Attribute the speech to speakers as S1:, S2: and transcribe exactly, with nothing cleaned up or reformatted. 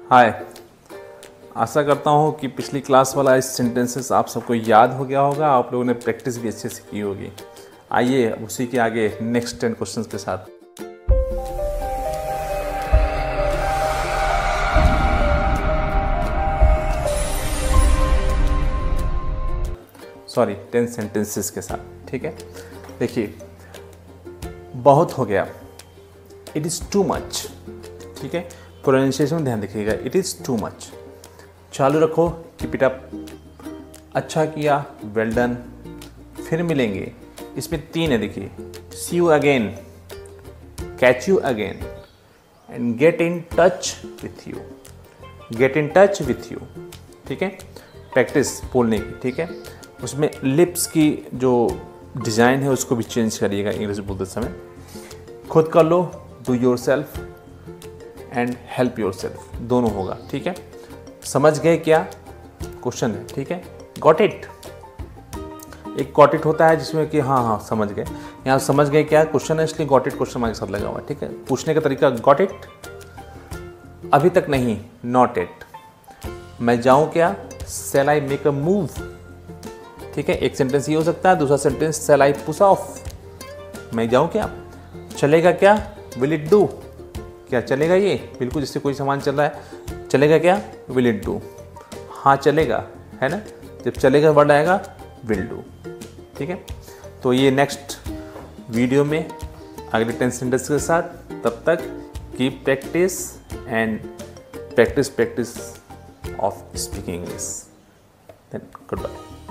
S1: हाय, आशा करता हूँ कि पिछली क्लास वाला इस सेंटेंसेस आप सबको याद हो गया होगा, आप लोगों ने प्रैक्टिस भी अच्छे से की होगी। आइए उसी के आगे नेक्स्ट टेन क्वेश्चंस के साथ। सॉरी टेन सेंटेंसेस के साथ, ठीक है। देखिए, बहुत हो गया, इट इज़ टू मच, ठीक है। प्रोनाउंसिएशन में ध्यान रखिएगा, इट इज़ टू मच। चालू रखो, कीप इट अप, अच्छा किया, वेल डन, फिर मिलेंगे। इसमें तीन है, देखिए, see you again, catch you again and get in touch with you, get in touch with you, ठीक है। प्रैक्टिस बोलने की, ठीक है। उसमें लिप्स की जो डिज़ाइन है उसको भी चेंज करिएगा इंग्लिश बोलते समय। खुद कर लो, do yourself and help yourself, दोनों होगा, ठीक है। समझ गए क्या क्वेश्चन है, ठीक है। गॉट इट, एक गॉट इट होता है जिसमें कि हाँ हाँ समझ गए, यहाँ समझ गए क्या क्वेश्चन है, इसलिए गॉट इट क्वेश्चन मार्क के साथ लगा हुआ है, ठीक है। पूछने का तरीका, गॉट इट, अभी तक नहीं, नॉट इट। मैं जाऊँ क्या, shall I make a move, ठीक है। एक सेंटेंस ये हो सकता है, दूसरा sentence shall I push off, मैं जाऊँ क्या। चलेगा क्या, विल इट डू, क्या चलेगा ये, बिल्कुल जैसे कोई सामान चल रहा है, चलेगा क्या, विल इट डू, हाँ चलेगा, है ना। जब चलेगा वर्ड आएगा, विल डू, ठीक है। तो ये नेक्स्ट वीडियो में अगले टेन सेंटेंस के साथ, तब तक keep practice and practice practice of speaking English. Then good bye.